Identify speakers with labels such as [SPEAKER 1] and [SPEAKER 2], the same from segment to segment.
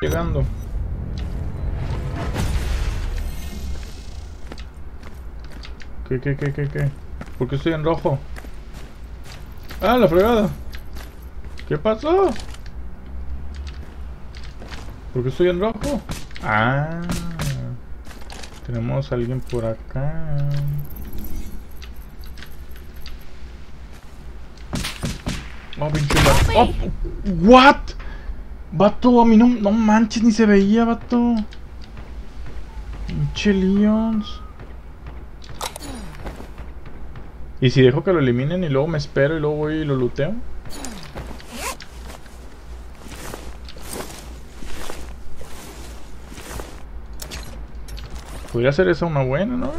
[SPEAKER 1] llegando. ¿Qué? ¿Por qué estoy en rojo? ¡Ah, la fregada! ¿Qué pasó? ¿Por qué estoy en rojo? Ah, tenemos a alguien por acá. Oh, pinche vato. Oh, what? Vato, a mí no manches, ni se veía, vato. Pinche Lions. ¿Y si dejo que lo eliminen y luego me espero y luego voy y lo looteo? Podría ser esa una buena, ¿no?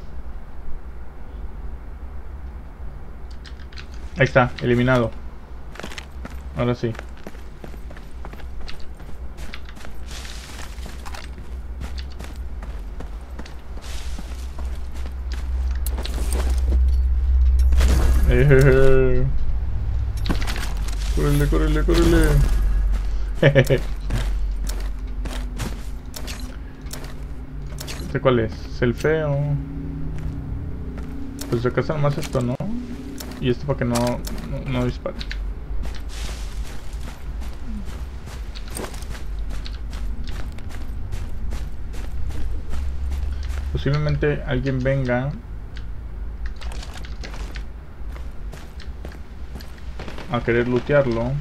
[SPEAKER 1] Ahí está, eliminado. Ahora sí. Córrele. ¿Este cuál es? Es el feo. Pues acá está nomás esto, ¿no? Y esto para que no dispare. Posiblemente alguien venga a querer lootearlo.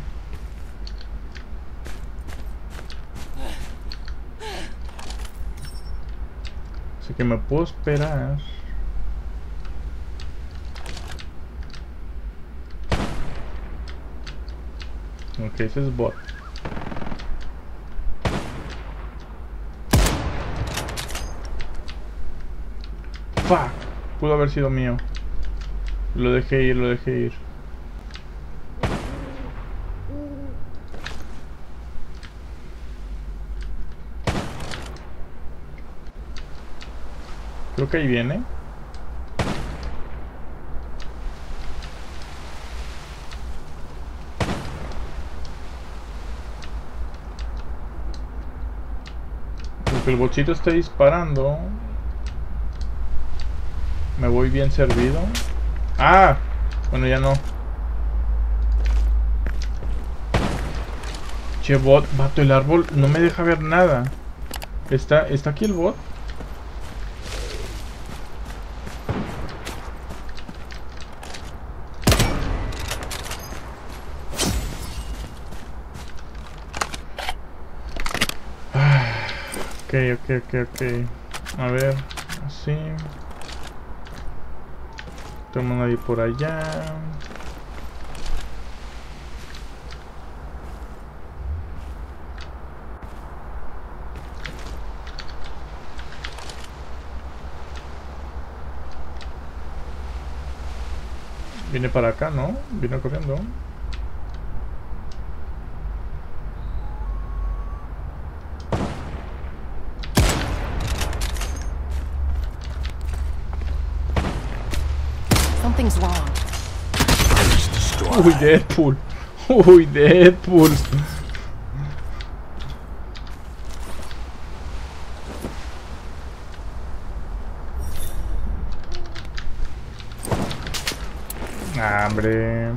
[SPEAKER 1] Así que me puedo esperar. Ok, ese es bot. Fuck, pudo haber sido mío. Lo dejé ir. Creo que ahí viene. Porque el bochito está disparando. Me voy bien servido. ¡Ah! Bueno, ya no. Che, bot, vato, el árbol no me deja ver nada. ¿Está aquí el bot? Ok. A ver, así. No tengo nadie por allá. Viene para acá, ¿no? Viene corriendo.
[SPEAKER 2] Something's wrong.
[SPEAKER 1] Uy, Deadpool. Hombre.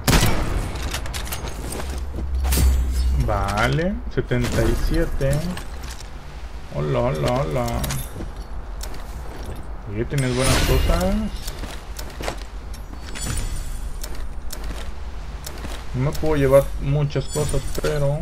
[SPEAKER 1] Vale, 77. Hola. Oye, tienes buenas cosas. No me puedo llevar muchas cosas, pero...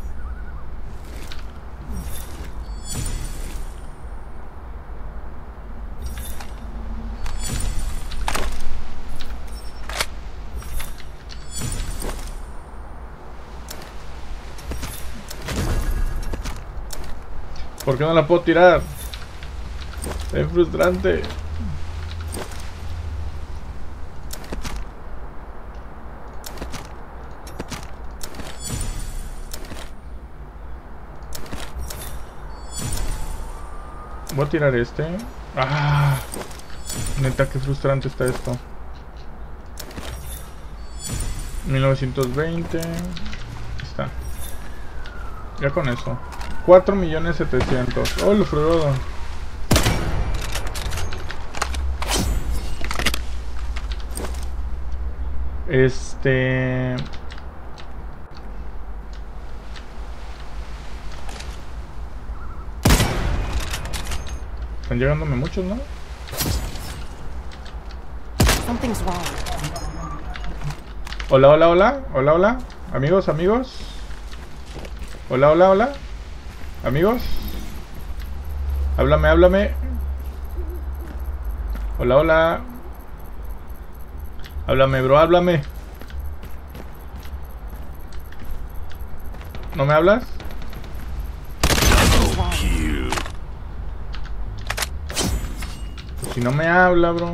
[SPEAKER 1] ¿Por qué no la puedo tirar? Es frustrante. Voy a tirar este. ¡Ah! Neta, qué frustrante está esto. 1920. Está. Ya con eso. 4.700.000. Oh, lo fregado. Están llegándome muchos, ¿no?
[SPEAKER 2] Something's wrong.
[SPEAKER 1] Hola, hola, hola. Hola, hola. Amigos, amigos. Hola, hola, hola. Amigos. Háblame, háblame. Hola, hola. Háblame, bro, háblame. ¿No me hablas?
[SPEAKER 2] Something's wrong.
[SPEAKER 1] Pues si no me habla, bro.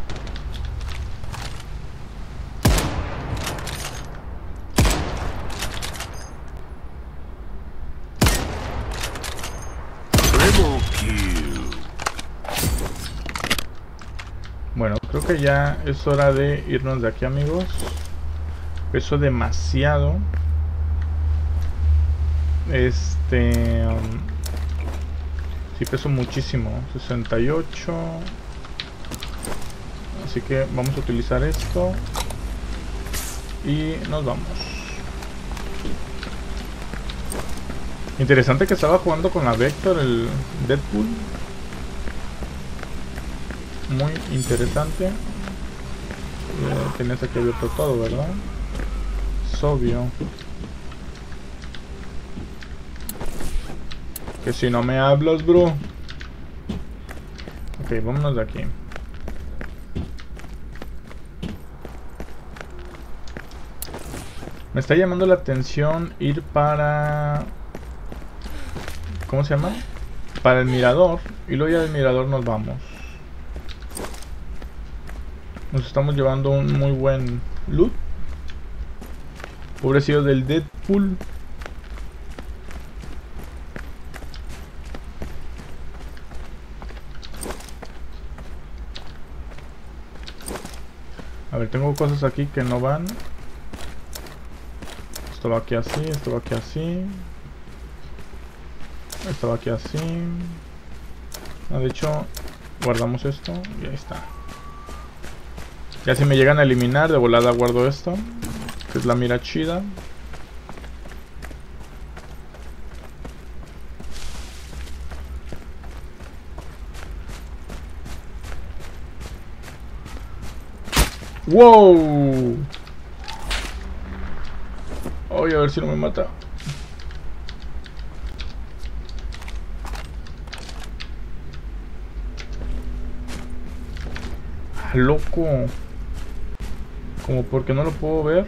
[SPEAKER 1] Bueno, creo que ya es hora de irnos de aquí, amigos. Peso demasiado. Sí, peso muchísimo. 68. Así que vamos a utilizar esto. Y nos vamos. Interesante que estaba jugando con la Vector, el Deadpool. Muy interesante. Tenías aquí abierto todo, ¿verdad? Es obvio. Que si no me hablas, bro. Ok, vámonos de aquí. Me está llamando la atención ir para... ¿Cómo se llama? Para el mirador. Y luego ya del mirador nos vamos. Nos estamos llevando un muy buen loot. Pobrecillo del Deadpool. A ver, tengo cosas aquí que no van. Esto va aquí así, esto va aquí así. Esto va aquí así. De hecho, guardamos esto y ahí está. Ya si me llegan a eliminar, de volada guardo esto, que es la mira chida. ¡Wow! Voy a ver si no me mata. Ah, loco. Como porque no lo puedo ver.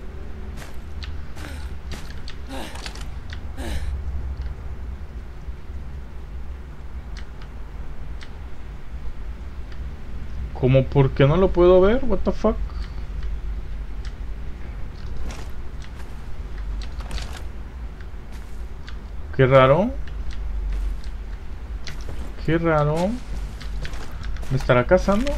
[SPEAKER 1] Como porque no lo puedo ver. What the fuck. Qué raro. Qué raro. ¿Me estará cazando?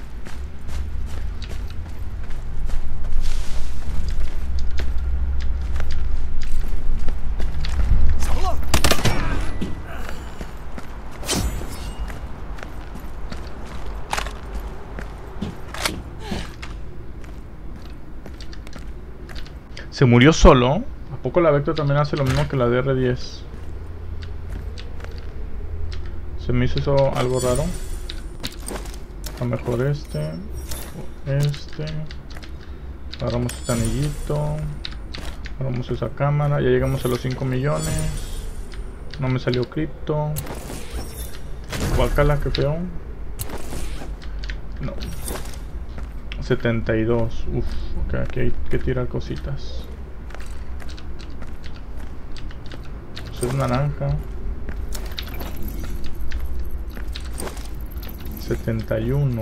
[SPEAKER 1] ¿Se murió solo? ¿A poco la Vector también hace lo mismo que la DR10? Se me hizo eso algo raro. A lo mejor este. Agarramos este anillito. Agarramos esa cámara. Ya llegamos a los 5 millones. No me salió cripto. Guacala, que feo. No. 72. Uff, ok, aquí hay que tirar cositas. Eso es naranja. 71.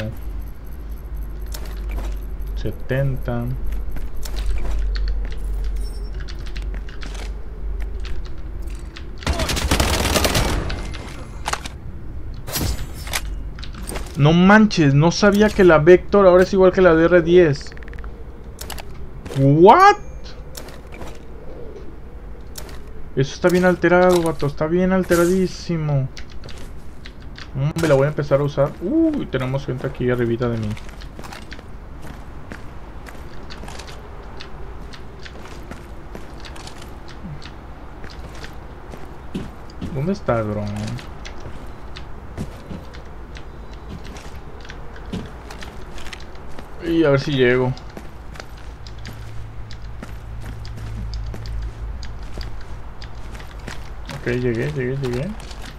[SPEAKER 1] 70. No manches, no sabía que la Vector ahora es igual que la DR10. What? Eso está bien alterado, vato. Está bien alteradísimo. Me la voy a empezar a usar. Uy, tenemos gente aquí arribita de mí. ¿Dónde está el dron? Y a ver si llego. Ok, llegué.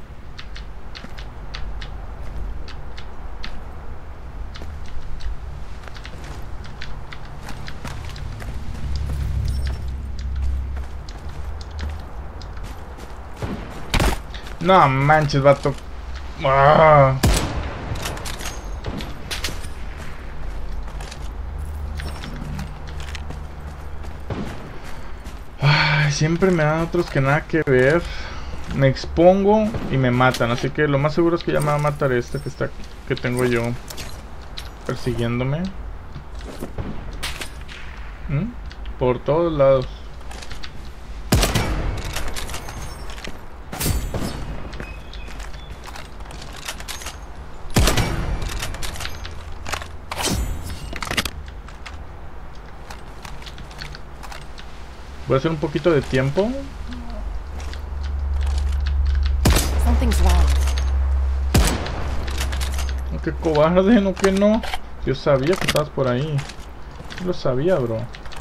[SPEAKER 1] No manches, vato. ¡Ah! Ay, siempre me dan otros que nada que ver. Me expongo y me matan. Así que lo más seguro es que ya me va a matar este que tengo yo persiguiéndome. Por todos lados. Voy a hacer un poquito de tiempo. No, qué cobarde, no que no. Yo sabía que estabas por ahí. Yo lo sabía, bro.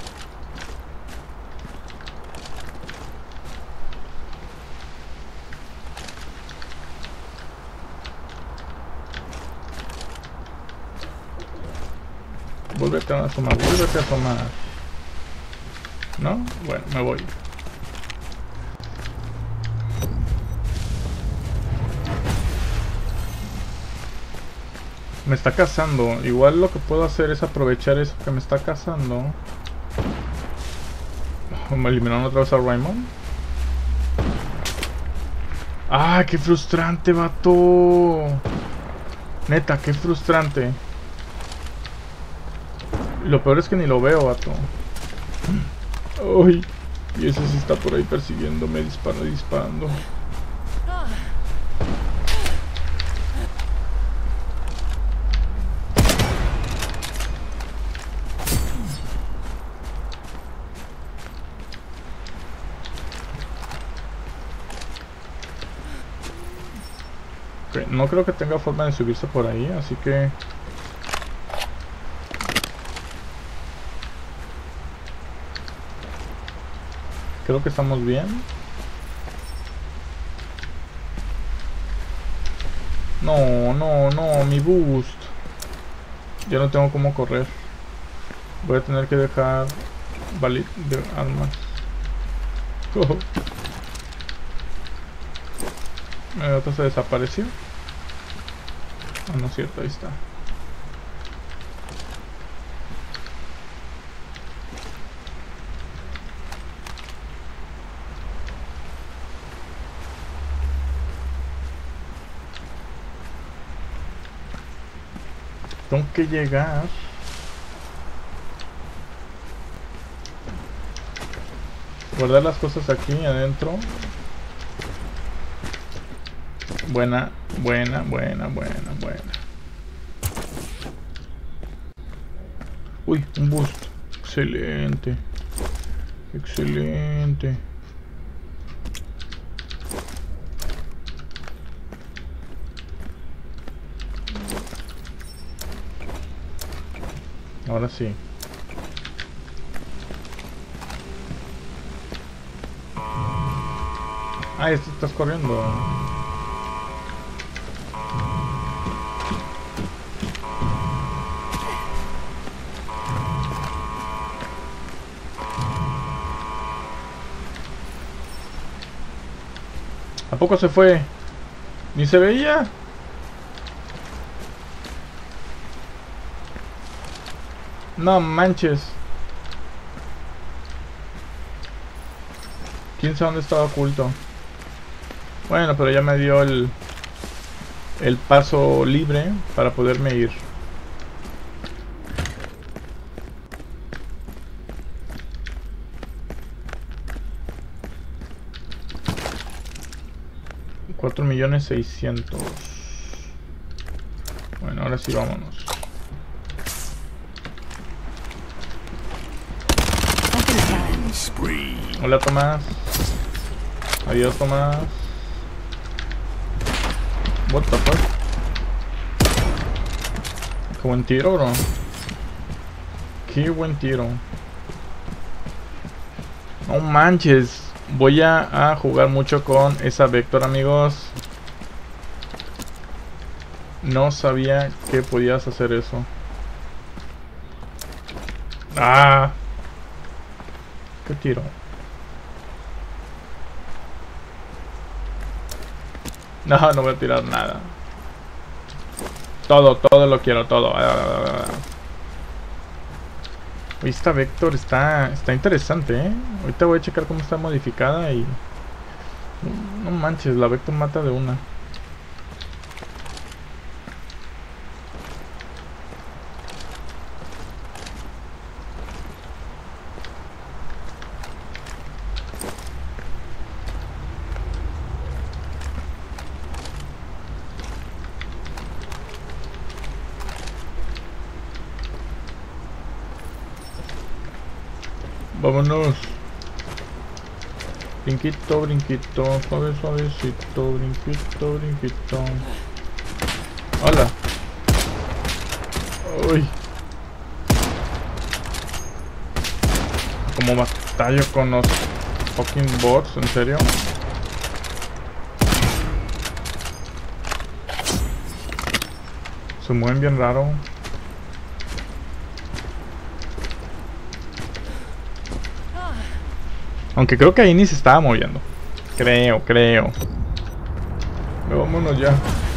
[SPEAKER 1] Vuélvete a asomar, vuélvete a asomar. ¿No? Bueno, me voy. Me está cazando. Igual lo que puedo hacer es aprovechar eso que me está cazando. ¿Me eliminaron otra vez a Raymond? ¡Ah, qué frustrante, vato! Neta, qué frustrante. Lo peor es que ni lo veo, vato. Uy, y ese sí está por ahí persiguiéndome, disparando. Okay, no creo que tenga forma de subirse por ahí, así que... creo que estamos bien. No, mi boost. Ya no tengo cómo correr. Voy a tener que dejar de armas. El otro se desapareció. Ah, no es cierto, ahí está. Tengo que llegar. Guardar las cosas aquí adentro. Buena. Uy, un boost. Excelente. Ahora sí. Ah, esto estás corriendo. ¿A poco se fue? Ni se veía. No manches. Quién sabe dónde estaba oculto. Bueno, pero ya me dio el paso libre para poderme ir. 4.600.000. Bueno, ahora sí vámonos. Hola Tomás. Adiós Tomás. What the fuck? Qué buen tiro, bro. Qué buen tiro. No manches. Voy a jugar mucho con esa Vector, amigos. No sabía que podías hacer eso. ¡Ah! ¿Qué tiro? No, no voy a tirar nada. Todo lo quiero, todo. Esta Vector está interesante, ¿eh? Ahorita voy a checar cómo está modificada y... No manches, la Vector mata de una. Vámonos. Brinquito, brinquito, suave, suavecito, brinquito, brinquito. Hola. Uy. Como batallo con los fucking bots, ¿en serio? Se mueven bien raro. Aunque creo que ahí ni se estaba moviendo. Creo. Pero vámonos ya.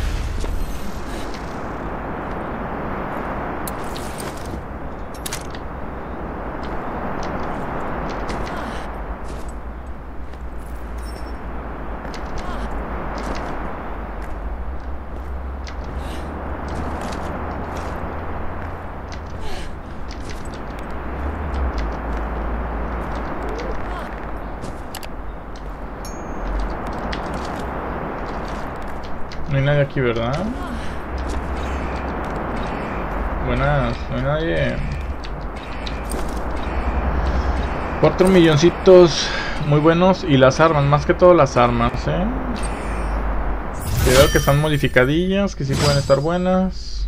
[SPEAKER 1] No hay nadie aquí, ¿verdad? Buenas, no hay nadie. 4 milloncitos muy buenos. Y las armas, más que todo las armas, Cuidado que están modificadillas, que sí pueden estar buenas.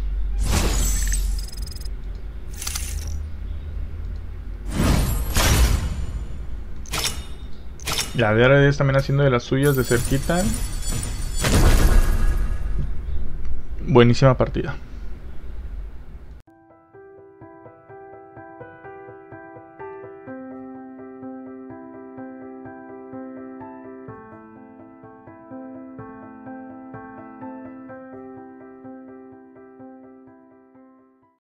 [SPEAKER 1] La DRD también haciendo de las suyas de cerquita. Buenísima partida.